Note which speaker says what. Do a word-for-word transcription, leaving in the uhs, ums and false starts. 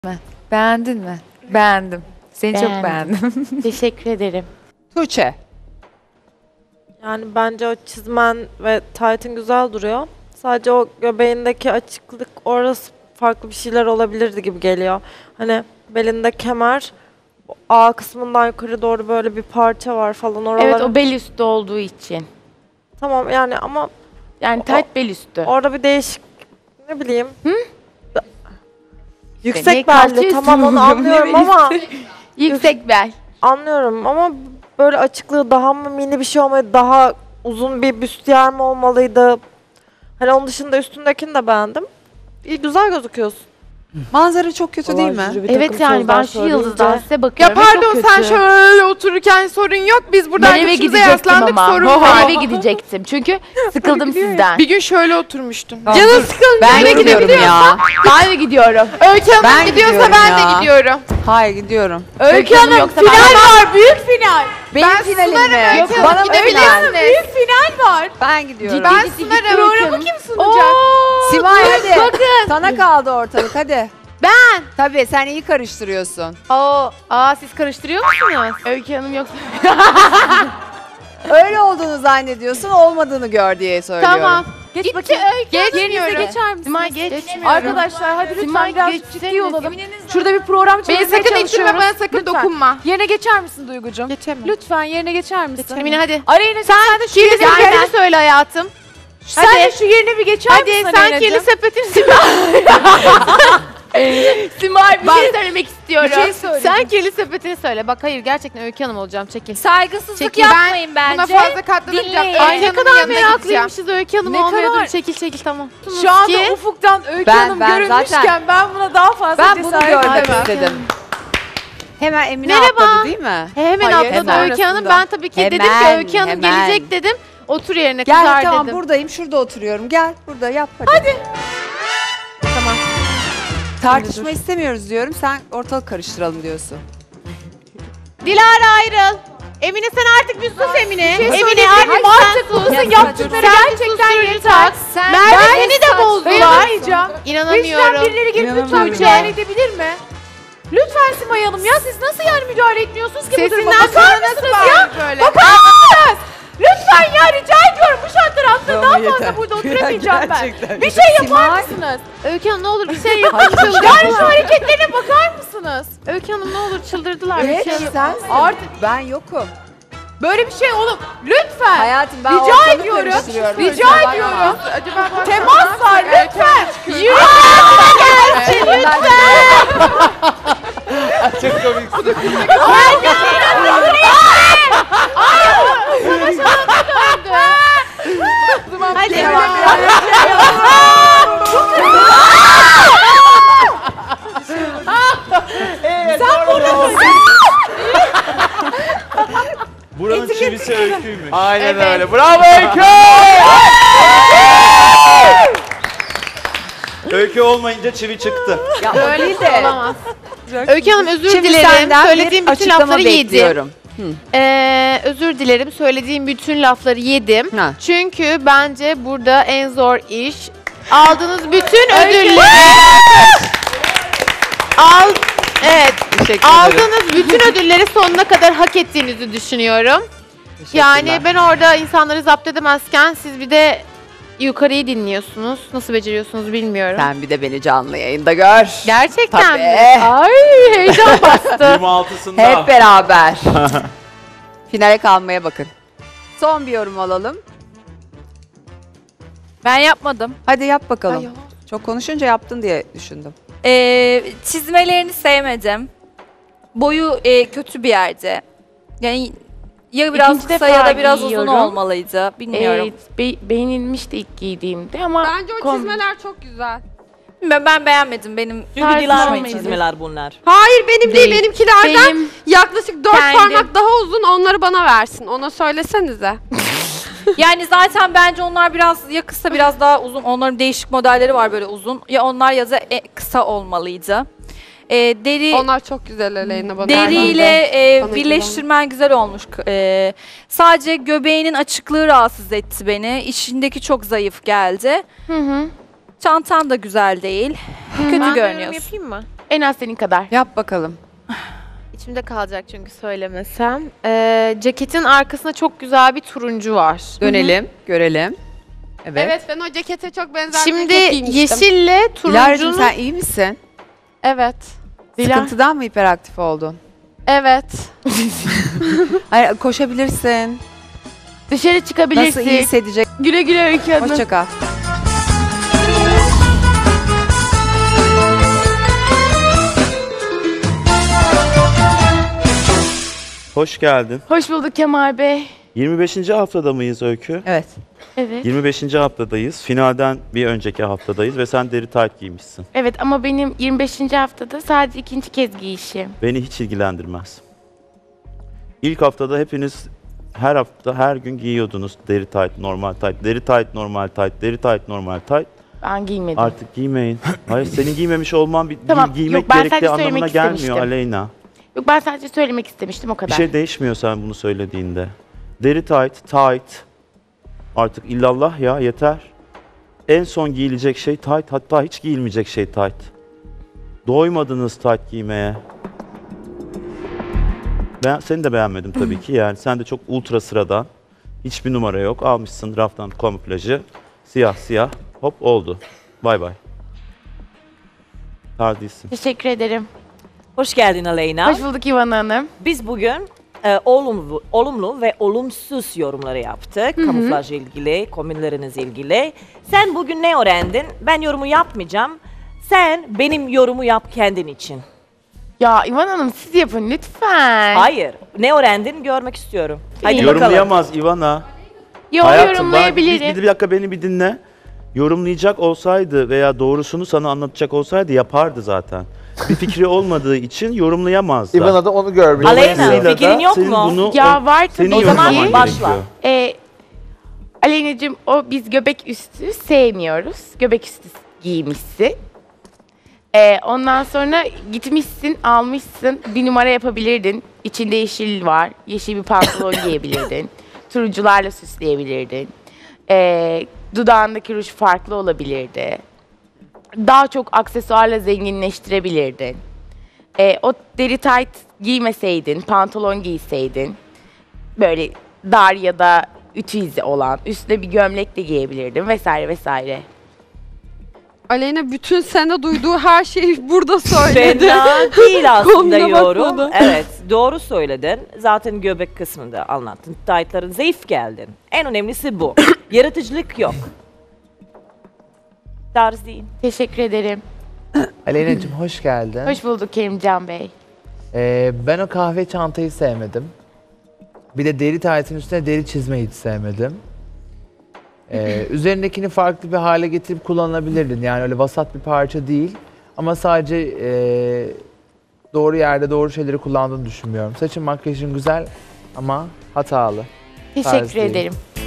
Speaker 1: mi? Beğendin mi? Beğendim. Seni
Speaker 2: Beğendim.
Speaker 1: çok beğendim.
Speaker 2: Teşekkür ederim.
Speaker 3: Tuğçe.
Speaker 4: Yani bence o çizmen ve taytın güzel duruyor. Sadece o göbeğindeki açıklık orası farklı bir şeyler olabilirdi gibi geliyor. Hani belinde kemer, A kısmından yukarı doğru böyle bir parça var falan oralar.
Speaker 2: Evet, o bel üstü olduğu için.
Speaker 4: Tamam yani ama
Speaker 2: Yani tayt bel üstü.
Speaker 4: orada bir değişik, ne bileyim.
Speaker 2: Hı?
Speaker 4: Yüksek
Speaker 2: Ne
Speaker 4: belli,
Speaker 2: kalçayı
Speaker 4: tamam onu
Speaker 2: sığmıyorum,
Speaker 4: anlıyorum
Speaker 2: ne
Speaker 4: ama
Speaker 2: Yüksek bel.
Speaker 4: anlıyorum ama böyle açıklığı daha mı mini bir şey olmalıydı, daha uzun bir büstiyer mi olmalıydı? Hani onun dışında üstündekini de beğendim. İyi, güzel gözüküyorsun.
Speaker 3: Manzara çok kötü değil mi?
Speaker 2: Evet yani ben şu yıldızdan size
Speaker 5: Ya
Speaker 2: bakıyorum ve
Speaker 5: pardon
Speaker 2: çok
Speaker 5: sen
Speaker 2: kötü.
Speaker 5: şöyle otururken sorun yok. Biz buradan
Speaker 2: Ben eve
Speaker 5: göçümüze
Speaker 2: gidecektim
Speaker 5: yaslandık,
Speaker 2: ama.
Speaker 5: sorun
Speaker 2: Ben
Speaker 5: var.
Speaker 2: eve gidecektim. Çünkü sıkıldım sizden.
Speaker 5: Bir gün şöyle oturmuştum.
Speaker 3: Tamam,
Speaker 5: Canın
Speaker 3: dur.
Speaker 5: sıkılınca
Speaker 3: Ben
Speaker 5: eve
Speaker 3: gidiyorum ya.
Speaker 2: Ben eve gidiyorum.
Speaker 5: Öykü Hanım
Speaker 3: Ben
Speaker 5: gidiyorsa
Speaker 3: gidiyorum
Speaker 5: ben
Speaker 3: ya.
Speaker 5: de gidiyorum.
Speaker 3: Hayır gidiyorum.
Speaker 2: Öykü Hanım yoksa final var. Büyük final.
Speaker 3: Benim
Speaker 5: Ben
Speaker 3: finalim
Speaker 5: sunarım
Speaker 3: mi?
Speaker 5: Öykü Hanım,
Speaker 3: Bana mı
Speaker 5: gidebilirsiniz.
Speaker 3: final?
Speaker 2: Büyük final var.
Speaker 3: Ben gidiyorum.
Speaker 5: Ben
Speaker 2: Ciddi ciddi
Speaker 5: sunarım.
Speaker 2: programı
Speaker 5: Öykü
Speaker 2: kim
Speaker 5: Hanım.
Speaker 2: sunacak?
Speaker 3: Simay hadi.
Speaker 2: Bakın.
Speaker 3: Sana kaldı ortalık hadi.
Speaker 2: Ben.
Speaker 3: Tabii sen iyi karıştırıyorsun.
Speaker 2: Oo, aa siz karıştırıyor musunuz? Öykü Hanım yoksa.
Speaker 3: Öyle olduğunu zannediyorsun, olmadığını gör diye söylüyorum.
Speaker 2: Tamam. Geç
Speaker 5: Gitti
Speaker 2: bakayım.
Speaker 5: Öykü.
Speaker 2: Geçmiyorum.
Speaker 5: Geçer misiniz?
Speaker 2: Simay geç.
Speaker 6: Arkadaşlar hadi lütfen
Speaker 2: Simay
Speaker 6: biraz
Speaker 2: geçseniz.
Speaker 6: ciddi olalım. Şurada bir program
Speaker 5: Beni
Speaker 6: çevirmeye
Speaker 5: sakın ittirme,
Speaker 6: çalışıyoruz.
Speaker 5: bana sakın
Speaker 6: Lütfen.
Speaker 5: dokunma.
Speaker 6: Yerine geçer misin Duygucuğum?
Speaker 5: Geçemem.
Speaker 6: Lütfen yerine geçer misin?
Speaker 2: Emine hadi.
Speaker 6: Aleyna sen, sen de şu
Speaker 2: Kirli
Speaker 6: yerine,
Speaker 2: sepetini söyle hayatım.
Speaker 6: sen
Speaker 2: hadi.
Speaker 6: de şu yerine bir geçer
Speaker 2: Hadi
Speaker 6: misin
Speaker 2: sen
Speaker 6: Aleyna'cığım?
Speaker 2: kirli sepetini Simay. Simay bir şey söylemek istiyorum.
Speaker 6: Bir şey söyle.
Speaker 2: Sen kirli sepetini söyle. Bak hayır gerçekten Öykü Hanım olacağım. Çekil.
Speaker 6: Saygısızlık
Speaker 2: Çekil.
Speaker 6: yapmayın
Speaker 5: Buna
Speaker 6: bence.
Speaker 5: fazla katlanamayacağım.
Speaker 6: Dinleyin.
Speaker 5: Öykü
Speaker 2: Ay ne
Speaker 5: Hanım'ın
Speaker 2: kadar
Speaker 5: yanına gideceğim.
Speaker 2: meraklıymışız Öykü Hanım
Speaker 6: Ne
Speaker 2: olmuyor.
Speaker 6: kadar?
Speaker 2: Dur çekil çekil tamam.
Speaker 6: Şu anda
Speaker 2: Ki-
Speaker 6: ufuktan Öykü
Speaker 3: Ben-
Speaker 6: Hanım
Speaker 3: ben
Speaker 6: görünmüşken
Speaker 3: zaten-
Speaker 6: ben buna daha fazla
Speaker 3: Ben bunu
Speaker 6: cesaret
Speaker 3: görmek
Speaker 6: edemem.
Speaker 3: istedim. Hemen Emine
Speaker 2: Merhaba.
Speaker 3: atladı değil mi?
Speaker 2: Hemen
Speaker 3: Hayır,
Speaker 2: atladı
Speaker 3: hemen.
Speaker 2: Öykü Hanım. Ben tabii ki dedim ki
Speaker 3: Hemen,
Speaker 2: Öykü Hanım
Speaker 3: hemen.
Speaker 2: gelecek dedim. Otur yerine
Speaker 3: Gel
Speaker 2: kızar
Speaker 3: tamam
Speaker 2: dedim.
Speaker 3: buradayım, şurada oturuyorum. Gel burada yap hadi. Hadi.
Speaker 2: Tamam.
Speaker 3: Tartışma istemiyoruz diyorum, sen ortalık karıştıralım diyorsun.
Speaker 2: Dilara ayrıl. Emine sen artık bir sus Emine.
Speaker 6: şey
Speaker 2: Emine
Speaker 6: söyleyebilir
Speaker 2: artık
Speaker 6: miyim?
Speaker 2: artık
Speaker 6: Artık
Speaker 2: sus.
Speaker 6: Kızın yaptıkları
Speaker 2: Sen
Speaker 6: gerçekten
Speaker 2: sus,
Speaker 6: yeter.
Speaker 2: tak.
Speaker 6: Sen
Speaker 2: Merve
Speaker 6: ben
Speaker 2: seni de bozdular.
Speaker 6: Dayanamayacağım.
Speaker 2: İnanamıyorum.
Speaker 6: Lütfen birileri gelip lütfen
Speaker 3: İnanamıyorum.
Speaker 6: müdahale edebilir mi? Lütfen Simay Hanım ya siz nasıl yani müdahale etmiyorsunuz ki bu duruma?
Speaker 2: Sesinden
Speaker 6: Bakar
Speaker 2: sonra nasıl
Speaker 6: mısınız ya?
Speaker 2: bağırdı böyle?
Speaker 6: Bakar mısınız? Lütfen ya rica ediyorum bu şartlar altında daha
Speaker 3: Tamam,
Speaker 6: fazla
Speaker 3: yeter.
Speaker 6: burada oturamayacağım ben.
Speaker 3: Gerçekten.
Speaker 6: Bir şey yapar
Speaker 3: Simay.
Speaker 6: mısınız?
Speaker 2: Öykü Hanım ne olur bir şey yapın.
Speaker 6: Yani
Speaker 2: Çıldırdılar.
Speaker 6: şu hareketlerine bakar mısınız?
Speaker 2: Öykü Hanım ne olur çıldırdılar.
Speaker 3: Evet
Speaker 2: Bir şey yapın.
Speaker 3: sensin.
Speaker 6: Artık
Speaker 3: Ben yokum.
Speaker 6: böyle bir şey oğlum lütfen.
Speaker 3: Hayatım ben
Speaker 6: Rica
Speaker 3: ortalık
Speaker 6: ediyorum.
Speaker 3: karıştırıyorum.
Speaker 6: Rica
Speaker 3: Kusura bakma.
Speaker 6: ediyorum.
Speaker 5: Acaba bu
Speaker 6: Temas var lütfen. Yürü.
Speaker 7: Çok komik.
Speaker 2: Hadi.
Speaker 7: Buranın çivisi öyküymüş.
Speaker 1: Aynen
Speaker 2: Evet.
Speaker 1: öyle. Bravo Öykü!
Speaker 7: Öykü olmayınca çivi çıktı.
Speaker 3: Ya o
Speaker 2: Böyle
Speaker 3: değil
Speaker 2: bir şey
Speaker 3: de.
Speaker 2: olamaz. Öykü Hanım özür
Speaker 3: Şimdi
Speaker 2: dilerim.
Speaker 3: senden
Speaker 2: Söylediğim
Speaker 3: bir
Speaker 2: bütün
Speaker 3: açıklama
Speaker 2: lafları yedim.
Speaker 3: bekliyorum.
Speaker 2: Ee, özür dilerim. Söylediğim bütün lafları yedim.
Speaker 3: Ha.
Speaker 2: Çünkü bence burada en zor iş aldığınız bütün ödülleri al evet
Speaker 3: Teşekkür ederim.
Speaker 2: aldığınız bütün ödülleri sonuna kadar hak ettiğinizi düşünüyorum. Yani ben orada insanları zapt edemezken siz bir de yukarıyı dinliyorsunuz. Nasıl beceriyorsunuz bilmiyorum.
Speaker 3: Sen bir de beni canlı yayında gör.
Speaker 2: Gerçekten
Speaker 3: Tabii.
Speaker 2: mi? Ay heyecan bastı.
Speaker 7: yirmi altısında.
Speaker 3: Hep beraber. Finale kalmaya bakın. Son bir yorum alalım.
Speaker 6: Ben yapmadım.
Speaker 3: Hadi yap bakalım. Çok konuşunca yaptın diye düşündüm.
Speaker 8: Ee, çizmelerini sevmedim. Boyu e, kötü bir yerde. Yani ya biraz
Speaker 2: İkinci
Speaker 8: kısa
Speaker 2: defa
Speaker 8: ya da biraz uzun
Speaker 2: giyiyorum.
Speaker 8: olmalıydı. Bilmiyorum.
Speaker 2: Evet, be- beğenilmişti ilk giydiğimde ama
Speaker 5: Bence o
Speaker 2: kom-
Speaker 5: çizmeler çok güzel.
Speaker 8: Ben, ben beğenmedim. Benim
Speaker 2: Çünkü Tarzı Dilara'nın olmaydı.
Speaker 9: çizmeler bunlar.
Speaker 5: Hayır benim değil,
Speaker 2: Değil.
Speaker 5: benimkilerden
Speaker 2: benim
Speaker 5: yaklaşık dört
Speaker 2: Kendim.
Speaker 5: parmak daha uzun, onları bana versin. Ona söylesenize.
Speaker 8: yani zaten bence onlar biraz ya kısa biraz daha uzun. Onların değişik modelleri var böyle uzun. Ya onlar ya da e, kısa olmalıydı. Ee, deri
Speaker 5: Onlar çok güzel Aleyna bana.
Speaker 8: Deriyle e,
Speaker 5: Bana
Speaker 8: birleştirmen güzel olmuş. E, sadece göbeğinin açıklığı rahatsız etti beni. İçindeki çok zayıf geldi.
Speaker 2: Hı hı.
Speaker 8: Çantan da güzel değil. Kötü
Speaker 2: Ben de yorum
Speaker 8: görünüyorsun.
Speaker 2: yapayım mı?
Speaker 6: En az senin kadar.
Speaker 3: Yap bakalım.
Speaker 2: İçimde kalacak çünkü söylemesem. Ee, ceketin arkasında çok güzel bir turuncu var.
Speaker 3: Dönelim, görelim. Evet.
Speaker 5: Evet ben o cekete çok benzer bir
Speaker 2: Şimdi
Speaker 5: ceket giymiştim.
Speaker 2: yeşille
Speaker 3: Dilara'cığım
Speaker 2: turuncunun...
Speaker 3: sen iyi misin?
Speaker 2: Evet. Dila.
Speaker 3: Sıkıntıdan mı hiperaktif oldun?
Speaker 2: Evet.
Speaker 3: Hayır, koşabilirsin.
Speaker 2: Dışarı çıkabilirsin.
Speaker 3: Nasıl iyi hissedecek?
Speaker 2: Güle güle Öykü Hanım.
Speaker 3: Hoşça kal.
Speaker 7: Hoş geldin.
Speaker 6: Hoş bulduk Kemal Bey.
Speaker 7: yirmi beşinci haftada mıyız Öykü?
Speaker 3: Evet.
Speaker 6: Evet.
Speaker 7: yirmi beşinci haftadayız. Finalden bir önceki haftadayız ve sen deri tayt giymişsin.
Speaker 6: Evet ama benim yirmi beşinci haftada sadece ikinci kez giyişim.
Speaker 7: Beni hiç ilgilendirmez. İlk haftada hepiniz her hafta her gün giyiyordunuz deri tayt, normal tayt, deri tayt, normal tayt, deri tayt, normal tayt.
Speaker 6: Ben giymedim.
Speaker 7: Artık giymeyin. Hayır, senin giymemiş olman bir
Speaker 6: Tamam,
Speaker 7: giy- giymek
Speaker 6: yok, ben
Speaker 7: gerektiği
Speaker 6: sadece
Speaker 7: anlamına
Speaker 6: söylemek
Speaker 7: gelmiyor
Speaker 6: istemiştim.
Speaker 7: Aleyna.
Speaker 6: Yok ben sadece söylemek istemiştim o kadar.
Speaker 7: Bir şey değişmiyor sen bunu söylediğinde. Deri tight, tight. Artık illallah ya yeter. En son giyilecek şey tight, hatta hiç giyilmeyecek şey tight. Doymadınız tight giymeye. Ben seni de beğenmedim tabii ki yani. Sen de çok ultra sıradan. Hiçbir numara yok. Almışsın raftan kamuflajı. Siyah siyah. Hop oldu. Bay bay. Tarz değilsin.
Speaker 6: Teşekkür ederim.
Speaker 9: Hoş geldin Aleyna.
Speaker 6: Hoş bulduk İvan Hanım.
Speaker 9: Biz bugün e, olumlu, olumlu ve olumsuz yorumları yaptık. Kamuflajla ilgili, kombinleriniz ilgili. Sen bugün ne öğrendin? Ben yorumu yapmayacağım. Sen benim yorumu yap kendin için.
Speaker 6: Ya İvan Hanım siz yapın lütfen.
Speaker 9: Hayır. Ne öğrendin görmek istiyorum. Hadi bakalım.
Speaker 7: Yorumlayamaz Ivana.
Speaker 6: Yo
Speaker 7: Hayatım, bana
Speaker 6: yorumlayabilirim.
Speaker 7: bir, bir dakika beni bir dinle. Yorumlayacak olsaydı veya doğrusunu sana anlatacak olsaydı yapardı zaten. Bir fikri olmadığı için yorumlayamazdı.
Speaker 10: İvan'a da onu görmüş.
Speaker 9: Aleyna,
Speaker 7: Dolayısıyla
Speaker 9: fikrin
Speaker 7: da
Speaker 9: yok
Speaker 7: senin
Speaker 9: mu?
Speaker 7: Bunu,
Speaker 6: Ya var tabii
Speaker 7: senin
Speaker 9: O zaman
Speaker 7: yorumlaman
Speaker 9: başla.
Speaker 7: gerekiyor.
Speaker 6: Ee, Aleyna'cığım o biz göbek üstü sevmiyoruz. Göbek üstü giymişsin. Ee, ondan sonra gitmişsin, almışsın, bir numara yapabilirdin. İçinde yeşil var, yeşil bir pantolon giyebilirdin. Turuncularla süsleyebilirdin. Ee, dudağındaki ruj farklı olabilirdi. Daha çok aksesuarla zenginleştirebilirdin. Ee, o deri tight giymeseydin, pantolon giyseydin, böyle dar ya da ütü izi olan, üstüne bir gömlek de giyebilirdin vesaire vesaire.
Speaker 5: Aleyna bütün sene duyduğu her şeyi burada söyledi.
Speaker 9: Fena değil aslında
Speaker 5: Kombine
Speaker 9: yorum.
Speaker 5: bakmadı.
Speaker 9: Evet, doğru söyledin. Zaten göbek kısmında anlattın. Taytların zayıf geldin. En önemlisi bu. Yaratıcılık yok. Tarz değil.
Speaker 6: Teşekkür ederim.
Speaker 10: Aleyna'cığım hoş geldin.
Speaker 6: Hoş bulduk Kerimcan Bey.
Speaker 10: Ee, ben o kahve çantayı sevmedim. Bir de deri taytın üstüne deri çizmeyi hiç sevmedim. Ee, üzerindekini farklı bir hale getirip kullanabilirdin. Yani öyle vasat bir parça değil. Ama sadece e, doğru yerde doğru şeyleri kullandığını düşünmüyorum. Saçın makyajın güzel ama hatalı. Tarz
Speaker 6: Teşekkür
Speaker 10: değil.
Speaker 6: ederim.